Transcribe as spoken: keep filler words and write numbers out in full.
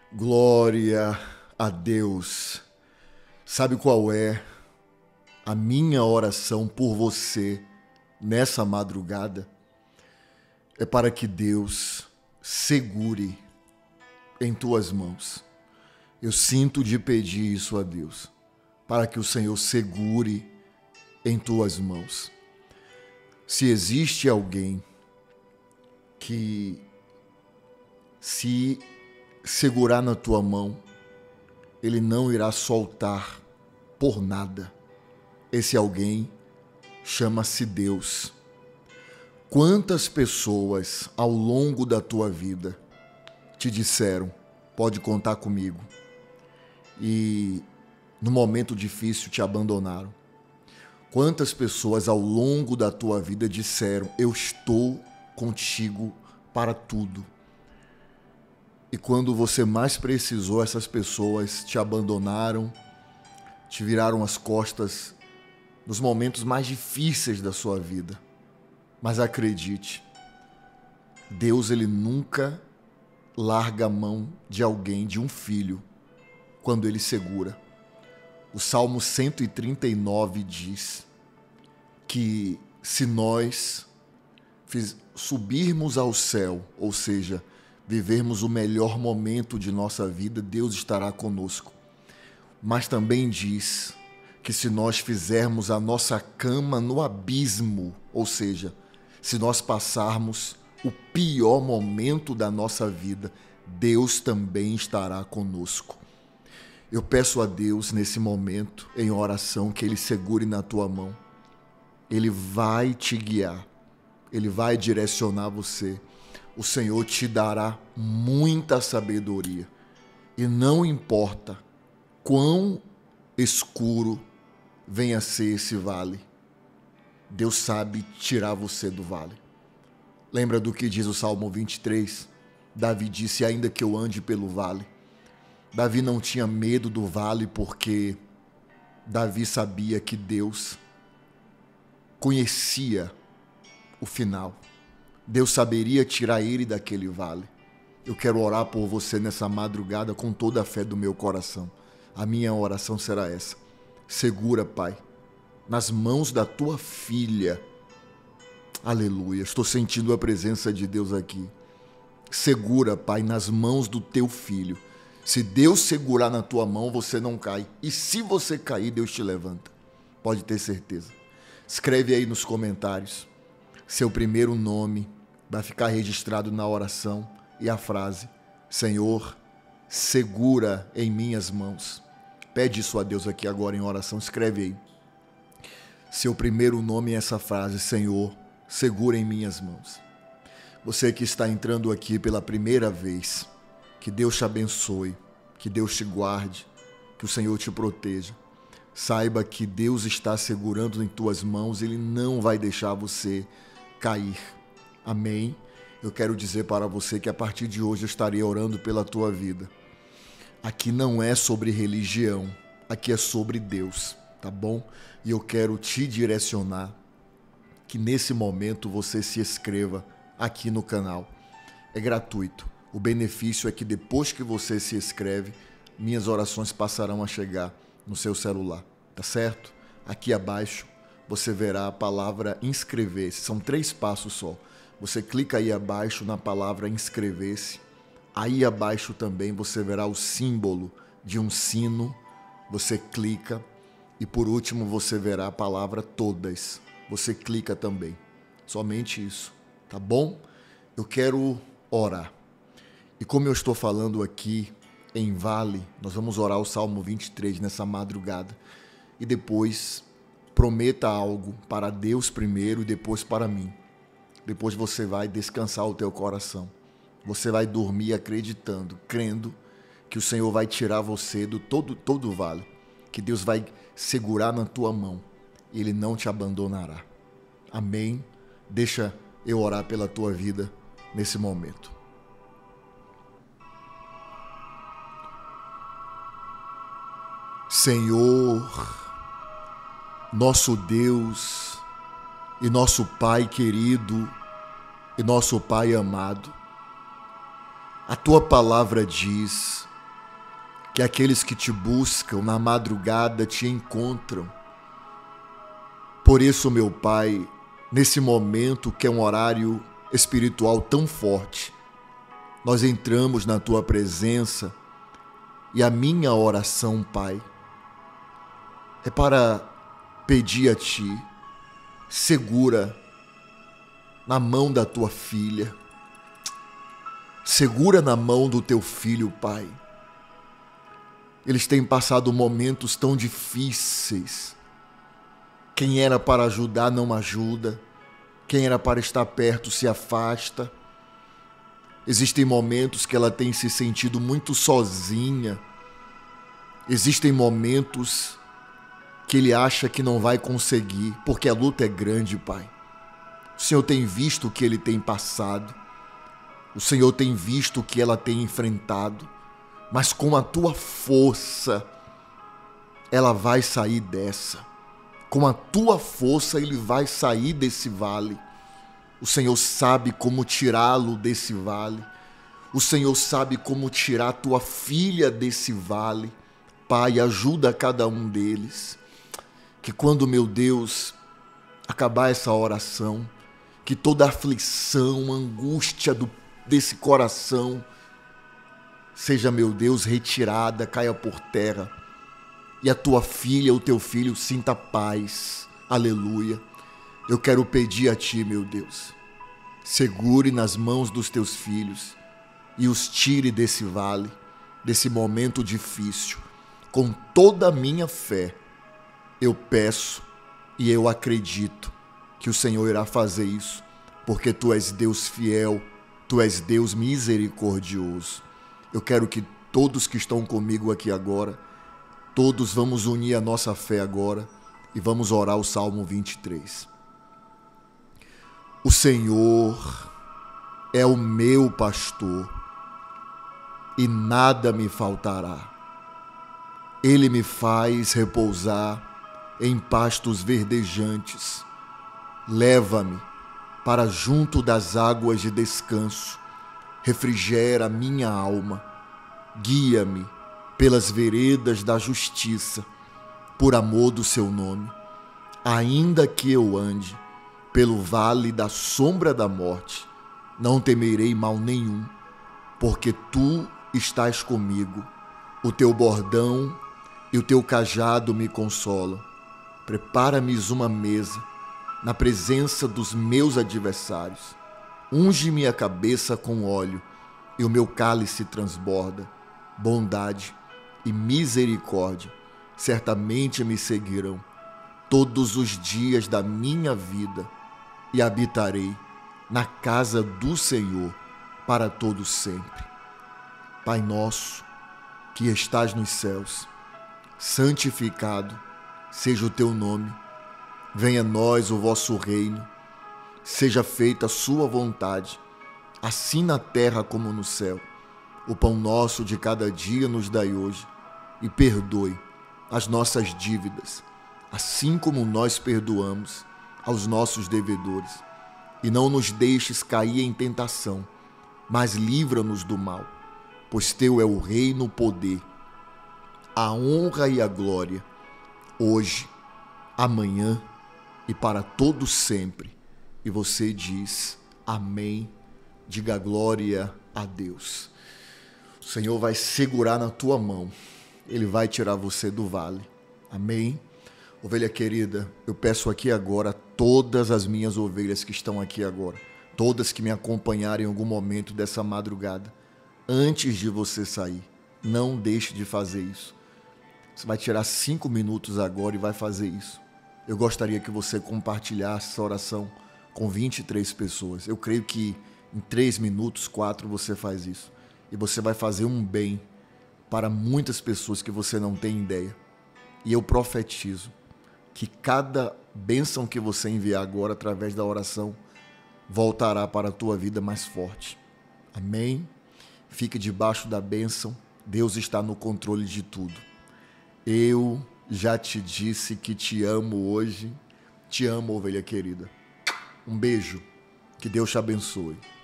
Glória a Deus. Sabe qual é a minha oração por você nessa madrugada? É para que Deus segure em tuas mãos. Eu sinto de pedir isso a Deus, para que o Senhor segure em tuas mãos. Se existe alguém que se segurar na tua mão, ele não irá soltar por nada. Esse alguém chama-se Deus. Quantas pessoas ao longo da tua vida te disseram, pode contar comigo, e no momento difícil te abandonaram? Quantas pessoas ao longo da tua vida disseram, eu estou contigo para tudo? E quando você mais precisou, essas pessoas te abandonaram, te viraram as costas nos momentos mais difíceis da sua vida. Mas acredite, Deus ele nunca larga a mão de alguém, de um filho, quando ele segura. O Salmo cento e trinta e nove diz que se nós subirmos ao céu, ou seja, vivermos o melhor momento de nossa vida, Deus estará conosco. Mas também diz que se nós fizermos a nossa cama no abismo, ou seja, se nós passarmos o pior momento da nossa vida, Deus também estará conosco. Eu peço a Deus nesse momento, em oração, que Ele segure na tua mão. Ele vai te guiar, Ele vai direcionar você. O Senhor te dará muita sabedoria. E não importa quão escuro venha a ser esse vale, Deus sabe tirar você do vale. Lembra do que diz o Salmo vinte e três? Davi disse, ainda que eu ande pelo vale. Davi não tinha medo do vale porque Davi sabia que Deus conhecia o final. Deus saberia tirar ele daquele vale. Eu quero orar por você nessa madrugada com toda a fé do meu coração. A minha oração será essa. Segura, Pai, nas mãos da tua filha. Aleluia, estou sentindo a presença de Deus aqui. Segura, Pai, nas mãos do teu filho. Se Deus segurar na tua mão, você não cai. E se você cair, Deus te levanta. Pode ter certeza. Escreve aí nos comentários seu primeiro nome, vai ficar registrado na oração, e a frase, Senhor, segura em minhas mãos. Pede isso a Deus aqui agora em oração, escreve aí. Seu primeiro nome é essa frase, Senhor, segura em minhas mãos. Você que está entrando aqui pela primeira vez, que Deus te abençoe, que Deus te guarde, que o Senhor te proteja. Saiba que Deus está segurando em tuas mãos, Ele não vai deixar você cair. Amém? Eu quero dizer para você que a partir de hoje eu estarei orando pela tua vida. Aqui não é sobre religião, aqui é sobre Deus, tá bom? E eu quero te direcionar que nesse momento você se inscreva aqui no canal. É gratuito. O benefício é que depois que você se inscreve, minhas orações passarão a chegar no seu celular, tá certo? Aqui abaixo você verá a palavra inscrever-se. São três passos só. Você clica aí abaixo na palavra inscrever-se. Aí abaixo também você verá o símbolo de um sino. Você clica. E por último você verá a palavra todas. Você clica também. Somente isso, tá bom? Eu quero orar. E como eu estou falando aqui em Vale, nós vamos orar o Salmo vinte e três nessa madrugada. E depois prometa algo para Deus primeiro e depois para mim. Depois você vai descansar o teu coração. Você vai dormir acreditando, crendo que o Senhor vai tirar você do todo, todo o vale. Que Deus vai segurar na tua mão e Ele não te abandonará. Amém? Deixa eu orar pela tua vida nesse momento. Senhor, nosso Deus e nosso Pai querido e nosso Pai amado, a Tua palavra diz que aqueles que te buscam na madrugada te encontram. Por isso, meu Pai, nesse momento que é um horário espiritual tão forte, nós entramos na Tua presença e a minha oração, Pai, é para pedir a Ti, segura na mão da Tua filha, segura na mão do Teu filho, Pai. Eles têm passado momentos tão difíceis. Quem era para ajudar não ajuda. Quem era para estar perto se afasta. Existem momentos que ela tem se sentido muito sozinha. Existem momentos que ele acha que não vai conseguir, porque a luta é grande, Pai. O Senhor tem visto o que ele tem passado. O Senhor tem visto o que ela tem enfrentado. Mas com a Tua força, ela vai sair dessa. Com a Tua força, ele vai sair desse vale. O Senhor sabe como tirá-lo desse vale. O Senhor sabe como tirar a Tua filha desse vale. Pai, ajuda cada um deles. Que quando, meu Deus, acabar essa oração, que toda aflição, angústia do, desse coração seja, meu Deus, retirada, caia por terra. E a Tua filha, o Teu filho, sinta paz. Aleluia. Eu quero pedir a Ti, meu Deus, segure nas mãos dos Teus filhos e os tire desse vale, desse momento difícil. Com toda a minha fé, eu peço e eu acredito que o Senhor irá fazer isso, porque Tu és Deus fiel, Tu és Deus misericordioso. Eu quero que todos que estão comigo aqui agora, todos vamos unir a nossa fé agora e vamos orar o Salmo vinte e três. O Senhor é o meu pastor e nada me faltará. Ele me faz repousar em pastos verdejantes. Leva-me para junto das águas de descanso. Refrigera minha alma. Guia-me pelas veredas da justiça, por amor do Seu nome. Ainda que eu ande pelo vale da sombra da morte, não temerei mal nenhum, porque Tu estás comigo. O Teu bordão e o Teu cajado me consolam. Prepara-me uma mesa na presença dos meus adversários. Unge-me a cabeça com óleo e o meu cálice transborda. Bondade e misericórdia certamente me seguirão todos os dias da minha vida e habitarei na casa do Senhor para todo sempre. Pai nosso, que estás nos céus, santificado seja o Teu nome. Venha a nós o vosso reino. Seja feita a Sua vontade, assim na terra como no céu. O pão nosso de cada dia nos dai hoje, e perdoe as nossas dívidas, assim como nós perdoamos aos nossos devedores. E não nos deixes cair em tentação, mas livra-nos do mal, pois Teu é o reino, o poder, a honra e a glória, hoje, amanhã e para todo sempre. E você diz amém, diga glória a Deus. O Senhor vai segurar na tua mão, Ele vai tirar você do vale, amém? Ovelha querida, eu peço aqui agora a todas as minhas ovelhas que estão aqui agora, todas que me acompanharem em algum momento dessa madrugada, antes de você sair, não deixe de fazer isso. Você vai tirar cinco minutos agora e vai fazer isso. Eu gostaria que você compartilhasse essa oração com vinte e três pessoas. Eu creio que em três minutos, quatro, você faz isso. E você vai fazer um bem para muitas pessoas que você não tem ideia. E eu profetizo que cada bênção que você enviar agora através da oração voltará para a tua vida mais forte. Amém? Fique debaixo da bênção. Deus está no controle de tudo. Eu já te disse que te amo hoje. Te amo, ovelha querida. Um beijo. Que Deus te abençoe.